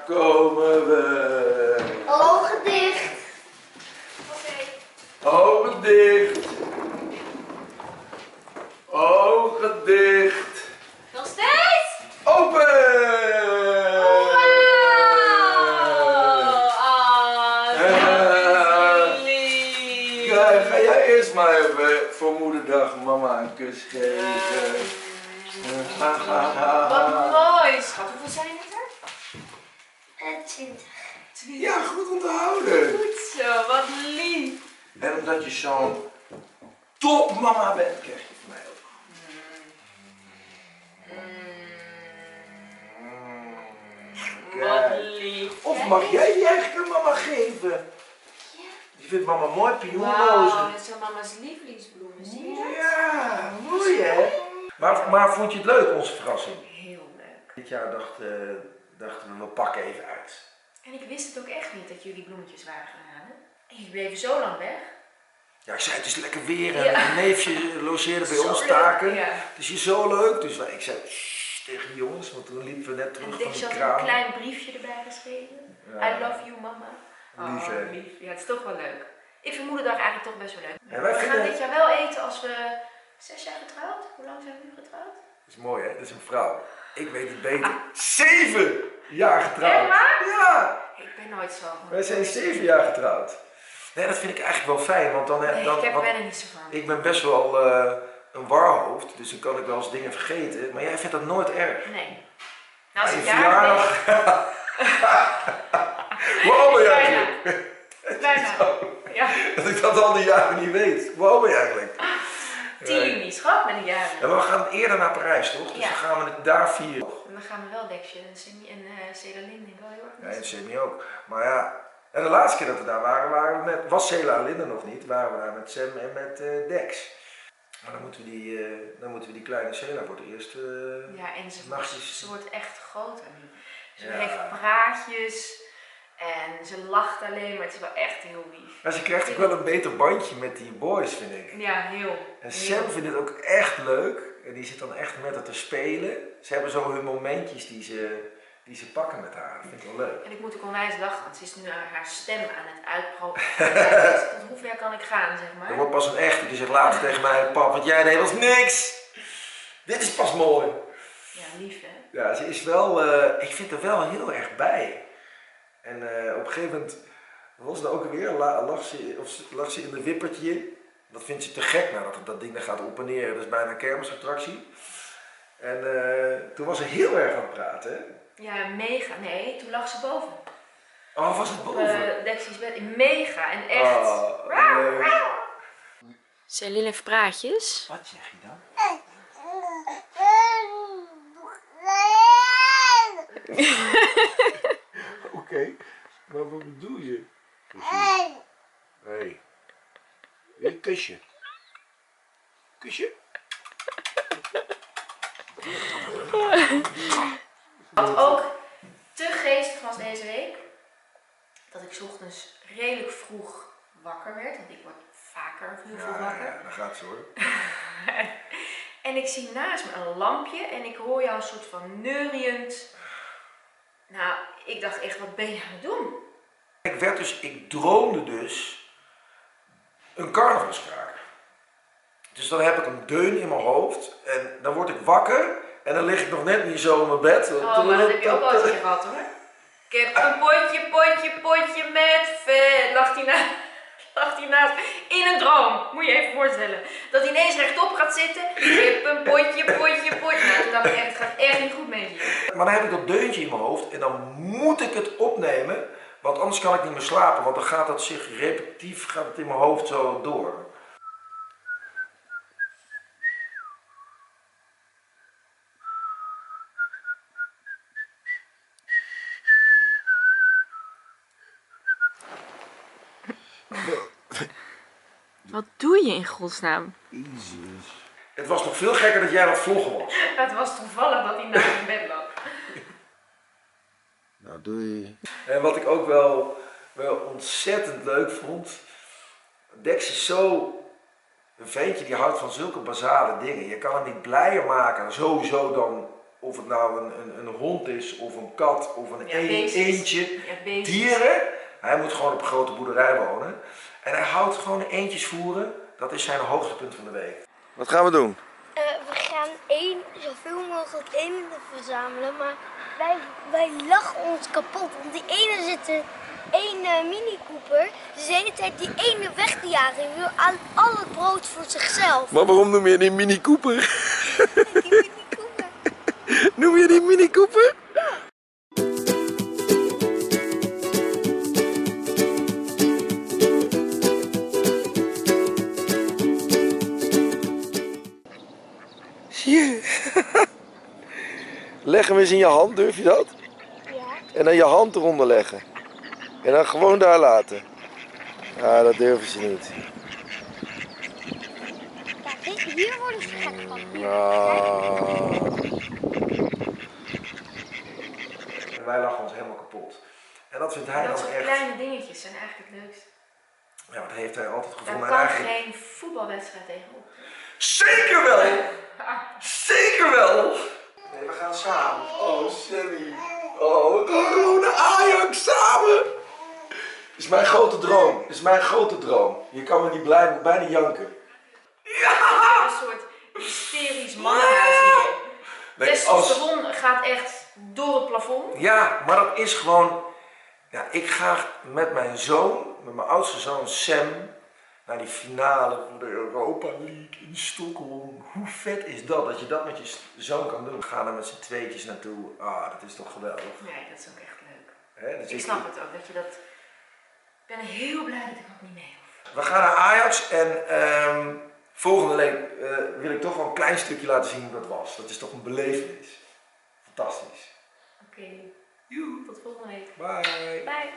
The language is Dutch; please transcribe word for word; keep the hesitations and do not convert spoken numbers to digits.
komen we. Ogen dicht. Oké. Okay. Ogen dicht. Ogen dicht. Nog steeds? Open! Wow! Ah, uh, lief. Ga, ga jij eerst maar even voor moederdag mama een kus geven. Uh, Wat mooi, schat. Hoeveel zijn het er? Uh, twintig. Ja, goed onthouden. Goed zo, wat lief. En omdat je zo'n top mama bent, krijg je van mij ook. Wat lief. Of mag jij die eigenlijk aan mama geven? Ja. Die vindt mama mooi, Wauw, pioenrozen. dat zijn mama's lievelingsbloemen, zie je dat? Ja, mooi hè? Maar, maar vond je het leuk, onze verrassing? Heel leuk. Dit jaar dacht, uh, dachten we, we pakken even uit. En ik wist het ook echt niet dat jullie bloemetjes waren gaan halen. En jullie bleven zo lang weg. Ja, ik zei, het is lekker weer en Ja. een neefje logeerde bij Zo ons leuk, taken. ja. Het is hier zo leuk. Dus wij, ik zei shh, tegen de jongens, want toen liepen we net terug En van Dixie de had kraan. een klein briefje erbij geschreven. Ja. I love you, mama. Lief, hè? Oh, lief. Ja, het is toch wel leuk. Ik vind moederdag eigenlijk toch best wel leuk. En wij we vinden- gaan dit jaar wel eten als we zes jaar getrouwd. Hoe lang zijn we nu getrouwd? Dat is mooi hè, dat is een vrouw. Ik weet het beter. Zeven jaar getrouwd. Echt waar? Ja, Ik ben nooit zo. wij zijn zeven jaar getrouwd. Nee, dat vind ik eigenlijk wel fijn, want dan... Nee, dan ik heb want ben er niet zo van. ik ben best wel uh, een warhoofd, dus dan kan ik wel eens dingen vergeten. Maar jij vindt dat nooit erg. Nee. Nou, als je ik jarig ben... Hoe oud ben jij Bijna. eigenlijk? Bijna. Ja. Dat ik dat al die jaren niet weet. Hoe oud ben je eigenlijk? tien juni, schat, ben ik jarig. Ja, maar we gaan eerder naar Parijs, toch? Dus Ja. dan gaan we het daar vieren. En dan gaan we wel Dexje en Semi en uh, Celalyn denk ik wel heel erg. Ja, en Semi ook. Maar ja, en de laatste keer dat we daar waren, waren we met, was Cela en Linda nog niet, waren we daar met Sam en met uh, Dex. Maar dan moeten we die, uh, dan moeten we die kleine Cela voor het eerst uh, Ja, en ze, nachtjes... ze wordt echt groter nu. Ze Ja. heeft praatjes en ze lacht alleen, maar het is wel echt heel lief. Maar ze krijgt ook wel een beter bandje met die boys, vind ik. Ja, heel. En heel. Sam vindt het ook echt leuk. En die zit dan echt met haar te spelen. Ze hebben zo hun momentjes die ze, die ze pakken met haar. Dat vind ik wel leuk. En ik moet ook onwijs lachen, want ze is nu haar stem aan het uitproberen. Tot hoe ver kan ik gaan, zeg maar. Er wordt pas een echte die zegt later tegen mij, pap, wat jij deed was niks. Dit is pas mooi. Ja, lief hè? Ja, ze is wel, uh, ik vind er wel heel erg bij. En uh, op een gegeven moment was ze ook weer, lag ze, of lag ze in een wippertje. Dat vindt ze te gek, nou, dat, dat ding dan gaat op en neer. Dat is bijna een kermisattractie. En uh, toen was ze heel erg aan het praten. Hè? Ja, mega. Nee, toen lag ze boven. Oh, was het boven? Uh, Dexie's bed. Mega en echt. Oh, leuk. Celine heeft praatjes. Wat zeg je dan? Oké, okay. Maar wat bedoel je? Hé. Hey. Een kusje. Kusje? Wat ook te geestig was deze week, dat ik 's ochtends redelijk vroeg wakker werd, want ik word vaker een uur vroeg Ja, wakker. ja, dat gaat zo hoor. En ik zie naast me een lampje en ik hoor jou een soort van neuriënd. Nou, ik dacht echt, wat ben je aan het doen? Ik werd dus, ik droomde dus een carnavalskraak. Dus dan heb ik een deun in mijn hoofd en dan word ik wakker en dan lig ik nog net niet zo in mijn bed. Oh, maar dat heb je ook wel eens een keer gehad hoor. Ik heb een potje, potje, potje met vet. Lag hij na, lag hij naast in een droom. Moet je je even voorstellen. Dat hij ineens rechtop gaat zitten. Ik heb een potje, potje, potje. Nou, toen dacht ik echt, het gaat echt niet goed met je. Maar dan heb ik dat deuntje in mijn hoofd en dan moet ik het opnemen. Want anders kan ik niet meer slapen, want dan gaat dat zich repetitief gaat het in mijn hoofd zo door. Wat doe je in godsnaam? Jezus. Het was nog veel gekker dat jij aan het vloggen was. Het was toevallig dat hij naast mijn bed lag. Nou, doei. En wat ik ook wel, wel ontzettend leuk vond. Dex is zo een ventje die houdt van zulke basale dingen. Je kan hem niet blijer maken, sowieso dan of het nou een, een, een hond is, of een kat, of een Ja, een- beestjes. eendje. Ja, beestjes. Dieren, hij moet gewoon op een grote boerderij wonen. En hij houdt gewoon eendjes voeren. Dat is zijn hoogtepunt van de week. Wat gaan we doen? Eh, we gaan één, zoveel mogelijk eenden verzamelen, maar wij, wij lachen ons kapot. Want die ene zit er één eh, Mini Cooper, dus de hele tijd die ene weg te jagen. Die wil al, al het brood voor zichzelf. Maar waarom noem je die Mini Cooper? Die Mini Cooper. Noem je die Mini Cooper? Zie je? Leg hem eens in je hand, durf je dat? Ja. En dan je hand eronder leggen. En dan gewoon daar laten. Ja, dat durven ze niet. Kijk, hier worden ze gek van. Ah. En wij lachen ons helemaal kapot. En dat vindt hij Dat dan soort echt... kleine dingetjes zijn eigenlijk het leukste. Ja, dat heeft hij altijd Daar gevonden. kan En eigenlijk... geen voetbalwedstrijd tegenop. Zeker wel! Zeker wel! Nee, we gaan samen. Oh, Sammy. Oh, we gaan gewoon naar Ajax samen. Dat is mijn grote droom. Dat is mijn grote droom. Je kan me niet blij, bijna janken. Ja! Een soort hysterisch mannenhuis hier. Nee, Testosteron gaat echt door het plafond. Ja, maar dat is gewoon... Ja, ik ga met mijn zoon, met mijn oudste zoon Sam, naar die finale van de Europa League in Stockholm. Hoe vet is dat, dat je dat met je zoon kan doen? We gaan er met z'n tweetjes naartoe. Ah, dat is toch geweldig. Nee, dat is ook echt leuk. Hè, dus Ik snap het ook, dat je dat... Ik ben heel blij dat ik ook niet mee hoef. We gaan naar Ajax en ehm, volgende week uh, wil ik toch wel een klein stukje laten zien hoe dat was. Dat is toch een belevenis. Fantastisch. Oké. Tot volgende week. Bye. Bye.